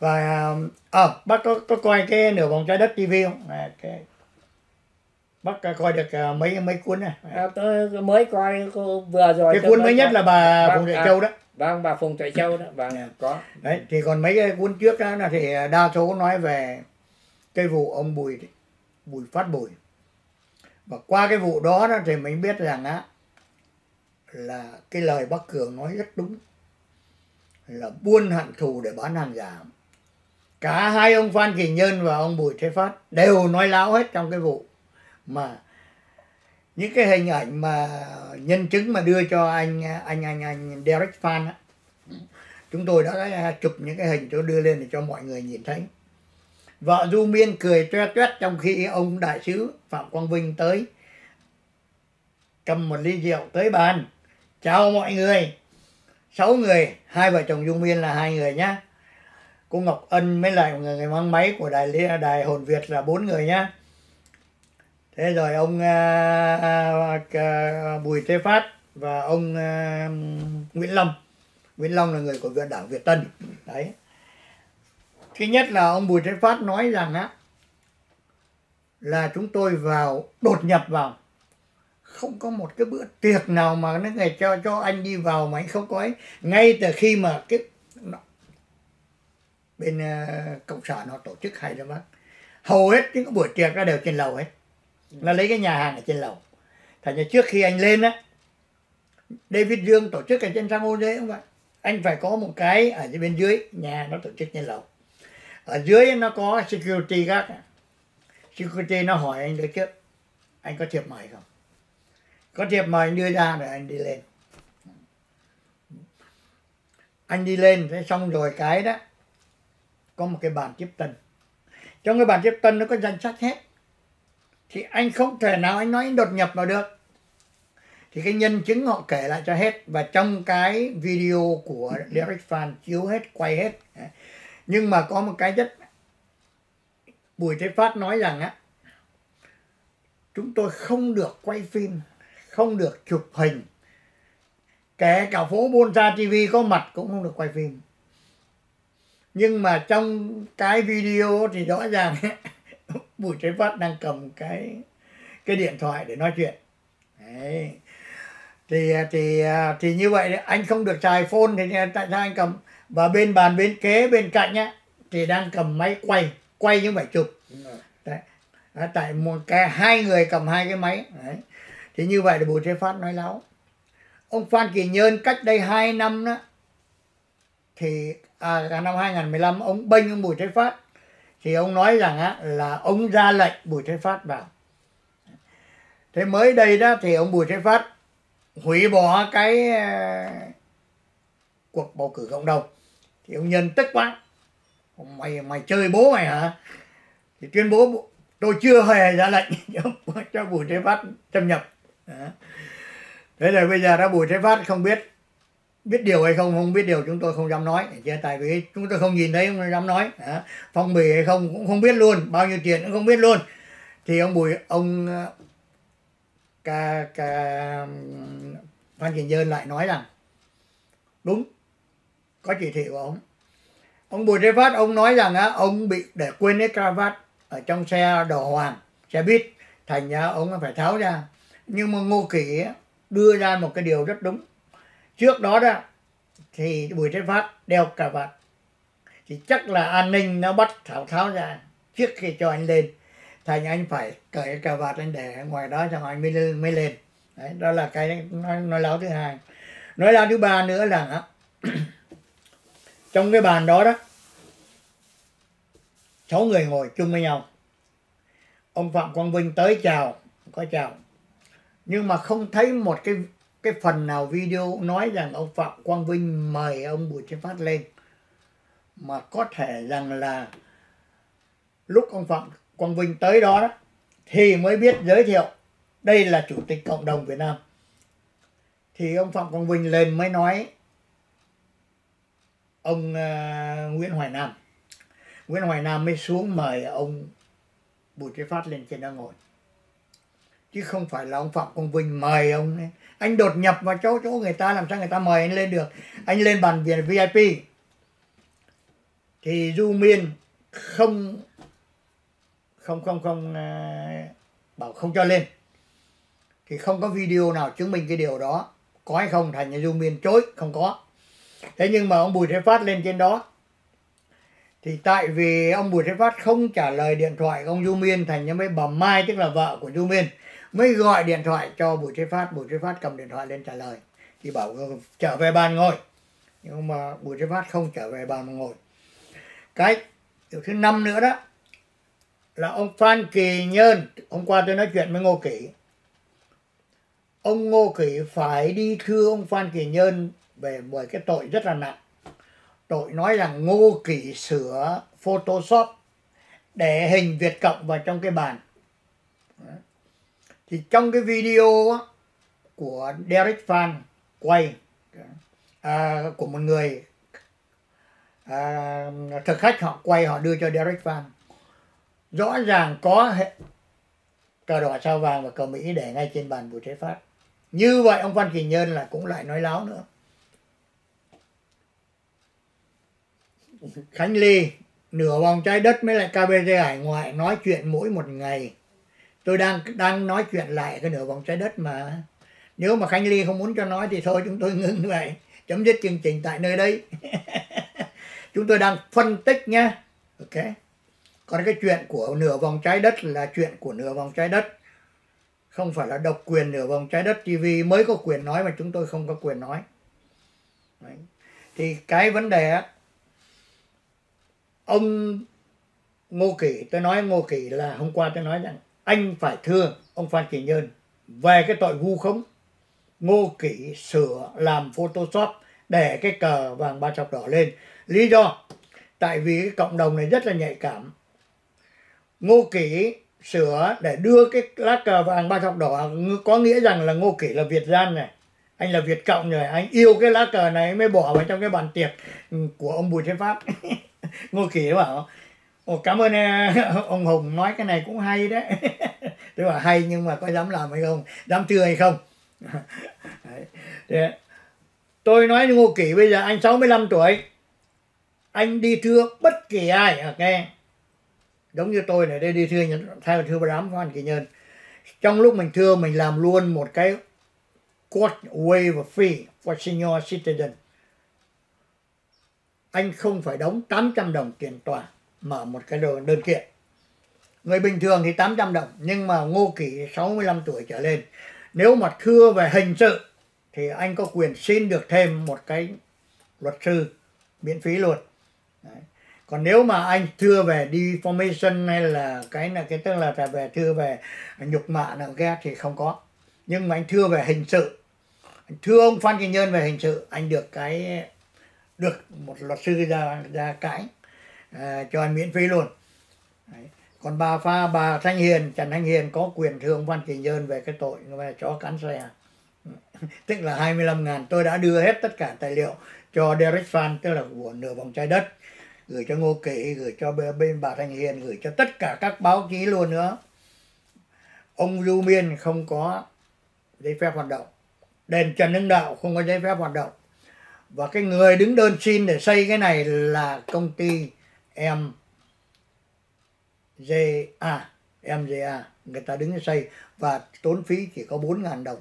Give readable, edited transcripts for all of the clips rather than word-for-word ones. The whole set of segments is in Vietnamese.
Và bác có coi cái Nửa Vòng Trái Đất TV không? Bác coi được mấy cuốn này? Tôi mới coi vừa rồi. Cái cuốn mới nhất là bà Phùng Tuệ Châu đó. Vâng, bà Phùng Tuệ Châu đó. Vâng, có. Đấy, thì còn mấy cái cuốn trước đó là thì đa số nói về cái vụ ông Bùi Phát Bùi. Và qua cái vụ đó thì mình biết rằng là cái lời bác Cường nói rất đúng, là buôn hận thù để bán hàng giả. Cả hai ông Phan Kỳ Nhơn và ông Bùi Thế Phát đều nói láo hết trong cái vụ mà những cái hình ảnh mà nhân chứng mà đưa cho anh Derek Phan á, chúng tôi đã chụp những cái hình tôi đưa lên để cho mọi người nhìn thấy. Vợ Du Miên cười toe toét trong khi ông đại sứ Phạm Quang Vinh tới cầm một ly rượu tới bàn. Chào mọi người, 6 người, hai vợ chồng Du Miên là 2 người nhá. Cô Ngọc Ân mới lại người mang máy của đài Hồn Việt là 4 người nhá. Thế rồi ông Bùi Thế Phát và ông Nguyễn Long. Nguyễn Long là người của Đảng Việt Tân. Đấy. Thứ nhất là ông Bùi Thế Phát nói rằng là chúng tôi đột nhập vào, không có một cái bữa tiệc nào mà nó ngày cho anh đi vào mà anh không có ấy. Ngay từ khi mà cái bên cộng sản họ tổ chức hay lắm bác, hầu hết những cái buổi tiệc đó đều trên lầu hết, là lấy cái nhà hàng ở trên lầu. Thành ra trước khi anh lên David Dương tổ chức ở trên San Jose không vậy, anh phải có một cái ở bên dưới nhà nó tổ chức trên lầu. Ở dưới nó có security gác, security nó hỏi anh tới trước, anh có thiệp mời không, có thiệp mời anh đưa ra rồi anh đi lên. Anh đi lên thế xong rồi cái đó có một cái bàn tiếp tân, trong cái bàn tiếp tân nó có danh sách hết, thì anh không thể nào anh nói anh đột nhập vào được. Thì cái nhân chứng họ kể lại cho hết, và trong cái video của Derek Phan chiếu hết, quay hết. Nhưng mà có một cái rất Bùi Thế Phát nói rằng chúng tôi không được quay phim, không được chụp hình, kể cả phố Bonsa TV có mặt cũng không được quay phim. Nhưng mà trong cái video thì rõ ràng Bùi Thế Phát đang cầm cái điện thoại để nói chuyện. Đấy. Thì như vậy anh không được xài phone thì tại sao anh cầm? Và bên bàn bên kế bên cạnh thì đang cầm máy quay nhưng phải chụp. Đấy. Tại hai người cầm hai cái máy. Đấy. Thì như vậy là Bùi Thế Phát nói láo. Ông Phan Kỳ Nhơn cách đây 2 năm đó, thì năm 2015 ông bênh ông Bùi Thế Phát, thì ông nói rằng là ông ra lệnh Bùi Thế Phát vào. Thế mới đây đó thì ông Bùi Thế Phát hủy bỏ cái cuộc bầu cử cộng đồng. Thì ông Nhân tức quá, mày chơi bố mày hả? Thì tuyên bố tôi chưa hề ra lệnh cho Bùi Thế Phát thâm nhập. Thế là bây giờ Bùi Thế Phát không biết điều hay không biết điều chúng tôi không dám nói, tại vì chúng tôi không nhìn thấy không dám nói. Phong bì hay không cũng không biết luôn, bao nhiêu tiền cũng không biết luôn. Thì ông Phan Kỳ Nhơn lại nói rằng đúng, có chỉ thị của ông Bùi Thế Phát. Ông nói rằng ông bị để quên cái cravat ở trong xe đỏ hoàng, xe buýt, thành ra ông phải tháo ra. Nhưng mà Ngô Kỷ đưa ra một cái điều rất đúng. Trước đó thì Bùi Thế Phát đeo cà vạt, thì chắc là an ninh nó bắt tháo ra trước khi cho anh lên, thành anh phải cởi cái cà vạt anh để ngoài đó xong anh mới lên. Đấy, đó là cái nói láo thứ hai. Nói láo thứ ba nữa là trong cái bàn đó 6 người ngồi chung với nhau. Ông Phạm Quang Vinh tới chào, nhưng mà không thấy một cái phần nào video nói rằng ông Phạm Quang Vinh mời ông Bùi Thế Phát lên. Mà có thể rằng là lúc ông Phạm Quang Vinh tới đó thì mới biết giới thiệu đây là Chủ tịch Cộng đồng Việt Nam. Thì ông Phạm Quang Vinh lên mới nói ông Nguyễn Hoài Nam. Nguyễn Hoài Nam mới xuống mời ông Bùi Thế Phát lên trên đó ngồi. Chứ không phải là ông Phạm Quang Vinh mời ông ấy. Anh đột nhập vào chỗ người ta, làm sao người ta mời anh lên được? Anh lên bàn VIP thì Du Miên không bảo không cho lên, thì không có video nào chứng minh cái điều đó. Có hay không thành Du Miên chối không có. Thế nhưng mà ông Bùi Thế Phát lên trên đó, thì tại vì ông Bùi Thế Phát không trả lời điện thoại của ông Du Miên, thành ra mấy bà Mai tức là vợ của Du Miên mới gọi điện thoại cho Bùi Thế Phát. Bùi Thế Phát cầm điện thoại lên trả lời, thì bảo trở về bàn ngồi, nhưng mà Bùi Thế Phát không trở về bàn mà ngồi. Cái điều thứ 5 nữa đó là ông Phan Kỳ Nhơn. Hôm qua tôi nói chuyện với Ngô Kỷ, ông Ngô Kỷ phải đi thưa ông Phan Kỳ Nhơn về một cái tội rất là nặng. Tội nói rằng Ngô Kỷ sửa Photoshop để hình Việt Cộng vào trong cái bàn. Thì trong cái video á, của Derek Fan quay, của một người thực khách họ quay, họ đưa cho Derek Fan, rõ ràng có cờ đỏ sao vàng và cờ Mỹ để ngay trên bàn Bùi Thế Phát. Như vậy ông Phan Kỳ Nhơn là cũng lại nói láo nữa. Khánh Ly, nửa vòng trái đất mới lại KBG Hải Ngoại nói chuyện mỗi một ngày. Tôi đang nói chuyện lại cái nửa vòng trái đất mà. Nếu mà Khánh Ly không muốn cho nói thì thôi chúng tôi ngưng vậy, chấm dứt chương trình tại nơi đây. Chúng tôi đang phân tích nhé. Ok. Còn cái chuyện của nửa vòng trái đất là chuyện của nửa vòng trái đất, không phải là độc quyền nửa vòng trái đất TV mới có quyền nói mà chúng tôi không có quyền nói. Đấy. Thì cái vấn đề á, ông Ngô Kỷ, tôi nói Ngô Kỷ là hôm qua tôi nói rằng anh phải thưa ông Phan Kỳ Nhơn về cái tội vu khống Ngô Kỷ sửa làm Photoshop để cái cờ vàng ba chọc đỏ lên. Lý do tại vì cái cộng đồng này rất là nhạy cảm. Ngô Kỷ sửa để đưa cái lá cờ vàng ba chọc đỏ có nghĩa rằng là Ngô Kỷ là Việt gian này, anh là Việt Cộng rồi, anh yêu cái lá cờ này mới bỏ vào trong cái bàn tiệc của ông Bùi Thế Phát. Ngô Kỷ bảo cảm ơn ông Hùng nói cái này cũng hay đấy. Tôi bảo hay nhưng mà có dám làm hay không, dám thưa hay không. Đấy. Tôi nói Ngô Kỷ bây giờ anh 65 tuổi, anh đi thưa bất kỳ ai, ok, giống như tôi này đây đi thưa thay thưa bà đám Phan Kỳ Nhơn. Trong lúc mình thưa mình làm luôn một cái court waiver fee for senior citizen. Anh không phải đóng 800 đồng tiền tòa mở một cái đơn kiện. Người bình thường thì 800 đồng, nhưng mà Ngô Kỷ 65 tuổi trở lên, nếu mà thưa về hình sự thì anh có quyền xin được thêm một cái luật sư miễn phí luôn. Đấy. Còn nếu mà anh thưa về defamation hay là cái tức là về thưa về nhục mạ nặng ghét thì không có. Nhưng mà anh thưa về hình sự, anh thưa ông Phan Kỳ Nhơn về hình sự, anh được một luật sư ra cãi cho anh miễn phí luôn. Đấy. Còn bà Thanh Hiền, Trần Thanh Hiền có quyền thưa ông Phan Kỳ Nhơn về cái tội về chó cắn xe. Tức là 25.000. Tôi đã đưa hết tất cả tài liệu cho Derek Fan, tức là của nửa vòng trái đất, gửi cho Ngô Kỷ, gửi cho bên bà Thanh Hiền, gửi cho tất cả các báo chí luôn nữa. Ông Du Miên không có giấy phép hoạt động, đền Trần Hưng Đạo không có giấy phép hoạt động, và cái người đứng đơn xin để xây cái này là công ty MJA, người ta đứng xây và tốn phí chỉ có 4.000 đồng.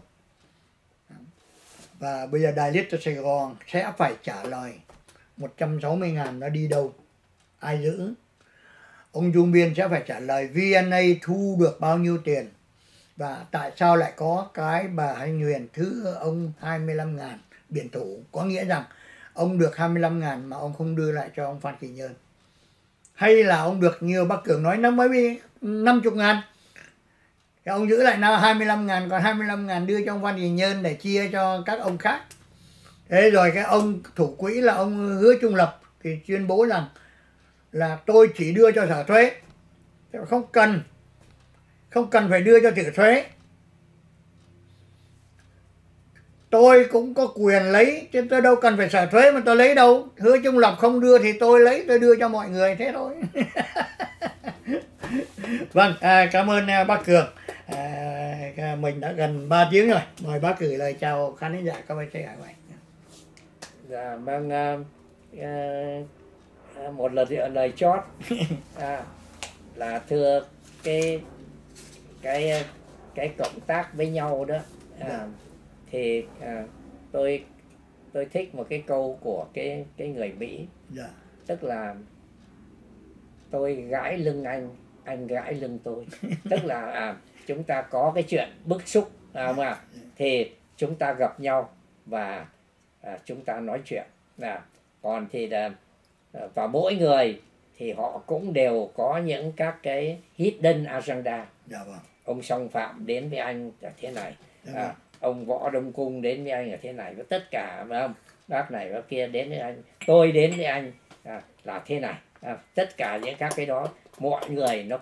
Và bây giờ Đại Liết cho Sài Gòn sẽ phải trả lời 160.000 nó đi đâu, ai giữ. Ông Du Miên sẽ phải trả lời VNA thu được bao nhiêu tiền, và tại sao lại có cái bà Thanh Huyền thứ ông 25.000 biển thủ, có nghĩa rằng ông được 25.000 mà ông không đưa lại cho ông Phan Kỳ Nhơn. Hay là ông được như bác Cường nói nó mới bị 50.000, thì ông giữ lại nào 25.000, còn 25.000 đưa cho ông Phan Kỳ Nhơn để chia cho các ông khác. Thế rồi cái ông thủ quỹ là ông Hứa Trung Lập thì tuyên bố rằng là tôi chỉ đưa cho sở thuế, không cần phải đưa cho sở thuế. Tôi cũng có quyền lấy, chứ tôi đâu cần phải sở thuế mà tôi lấy đâu. Hứa Trung Lập không đưa thì tôi lấy, tôi đưa cho mọi người, thế thôi. Vâng, cảm ơn bác Cường. Mình đã gần 3 tiếng rồi. Mời bác gửi lời chào khán giả KBC Hải Ngoại. Dạ vâng, một lời chót là thưa cái cộng tác với nhau đó, thì tôi thích một cái câu của cái người Mỹ, tức là tôi gãi lưng anh gãi lưng tôi. Tức là chúng ta có cái chuyện bức xúc mà thì chúng ta gặp nhau và chúng ta nói chuyện. Còn thì và mỗi người thì họ cũng đều có những các cái hidden agenda. Ông Song Phạm đến với anh là thế này, ông Võ Đông Cung đến với anh là thế này, và tất cả bác này bác kia đến với anh, tôi đến với anh là thế này. Tất cả những các cái đó, mọi người nó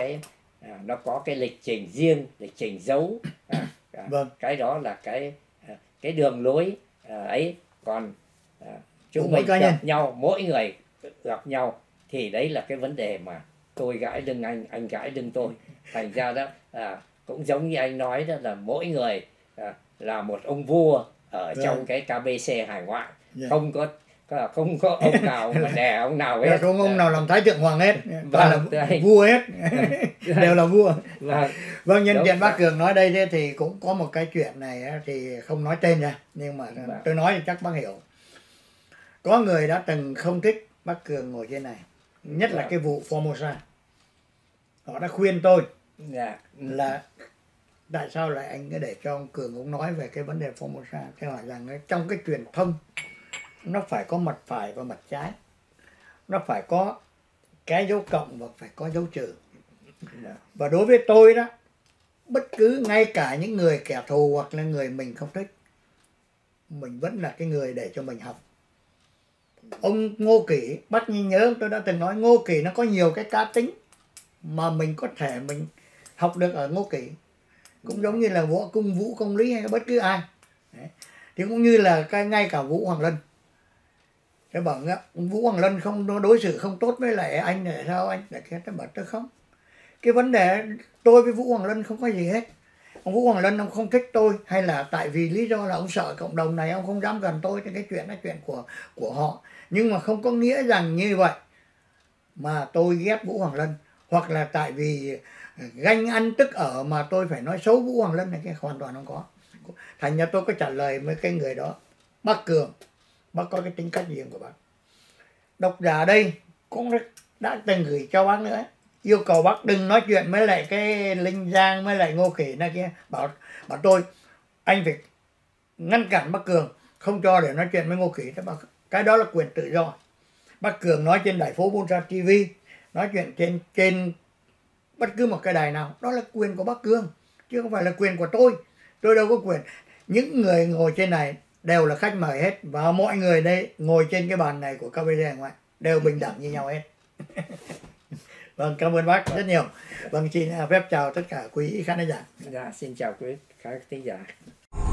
có cái lịch trình riêng, lịch trình giấu. Cái đó là cái đường lối ấy. Còn chúng mình gặp nhau, mỗi người gặp nhau thì đấy là cái vấn đề mà tôi gãi lưng anh gãi lưng tôi. Thành ra đó cũng giống như anh nói đó, là mỗi người là một ông vua ở trong cái KBC hải ngoại. Không có ông nào mà đè ông nào hết. Không ông nào làm thái thượng hoàng hết, là vua hết. Đều là vua. Vâng, nhân tiện bác Cường nói đây thì cũng có một cái chuyện này thì không nói tên ra, nhưng mà tôi nói thì chắc bác hiểu. Có người đã từng không thích bác Cường ngồi trên này, nhất là cái vụ Formosa. Họ đã khuyên tôi là tại sao lại anh cứ để cho ông Cường ông nói về cái vấn đề Formosa. Thế hỏi rằng trong cái truyền thông nó phải có mặt phải và mặt trái, nó phải có cái dấu cộng và phải có dấu trừ. Và đối với tôi đó, bất cứ ngay cả những người kẻ thù hoặc là người mình không thích, mình vẫn là cái người để cho mình học. Ông Ngô Kỷ, bác nhớ tôi đã từng nói Ngô Kỷ nó có nhiều cái cá tính mà mình có thể mình học được ở Ngô Kỷ. Cũng giống như là Vũ Công Lý hay bất cứ ai. Đấy. Thì cũng như là ngay cả Vũ Hoàng Lân. Tôi bảo Vũ Hoàng Lân không đối xử không tốt với lại anh, để sao anh lại kia. Tôi bảo tôi không. Cái vấn đề tôi với Vũ Hoàng Lân không có gì hết. Ông Vũ Hoàng Lân ông không thích tôi, hay là tại vì lý do là ông sợ cộng đồng này, ông không dám gần tôi, thì cái chuyện là chuyện của họ. Nhưng mà không có nghĩa rằng như vậy mà tôi ghét Vũ Hoàng Lân, hoặc là tại vì ganh ăn tức ở mà tôi phải nói xấu Vũ Hoàng Lân này, cái hoàn toàn không có. Thành ra tôi có trả lời với cái người đó: bác Cường, bác có cái tính cách riêng của bác. Độc giả đây cũng đã từng gửi cho bác nữa, yêu cầu bác đừng nói chuyện với lại cái Linh Giang với lại Ngô Kỷ này kia. Bảo tôi anh phải ngăn cản bác Cường, không cho để nói chuyện với Ngô Kỷ. Cái đó là quyền tự do. Bác Cường nói trên đài phố Bonsa TV, nói chuyện trên bất cứ một cái đài nào, đó là quyền của bác Cường, chứ không phải là quyền của tôi. Tôi đâu có quyền. Những người ngồi trên này đều là khách mời hết, và mọi người đây ngồi trên cái bàn này của KBC ngoại đều bình đẳng như nhau hết. Vâng, cảm ơn bác rất nhiều. Vâng, xin phép chào tất cả quý khán giả. Xin chào quý khán giả.